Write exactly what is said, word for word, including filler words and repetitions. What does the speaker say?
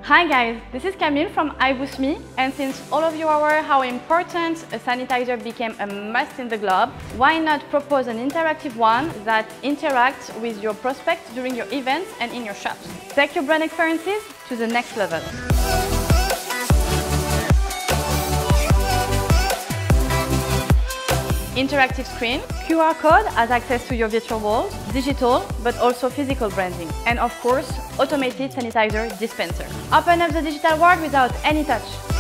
Hi guys, this is Camille from iboothme, and since all of you are aware how important a sanitizer became a must in the globe, why not propose an interactive one that interacts with your prospects during your events and in your shops? Take your brand experiences to the next level. Interactive screen, Q R code has access to your virtual walls, digital but also physical branding, and of course, automated sanitizer dispenser. Open up the digital world without any touch.